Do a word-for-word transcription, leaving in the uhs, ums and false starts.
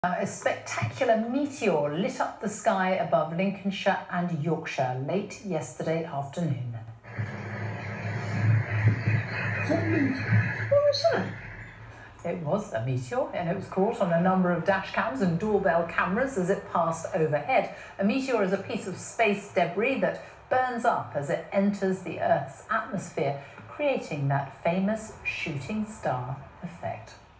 A spectacular meteor lit up the sky above Lincolnshire and Yorkshire late yesterday afternoon. What was that? It was a meteor, and it was caught on a number of dash cams and doorbell cameras as it passed overhead. A meteor is a piece of space debris that burns up as it enters the Earth's atmosphere, creating that famous shooting star effect.